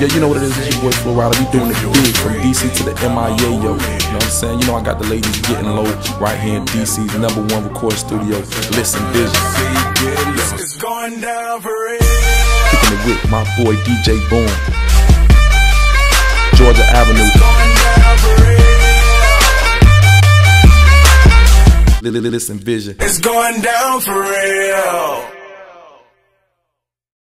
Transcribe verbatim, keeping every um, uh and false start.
Yeah, you know what it is, it's your boy Flo Rida. We doing it big from D C to the M I A, yo. You know what I'm saying? You know I got the ladies getting low right here in D C's number one recording studio, Listen Vision. It's going down for real. Kicking it with my boy D J Boom, Georgia Avenue. It's going down for real. Listen Vision. It's going down for real.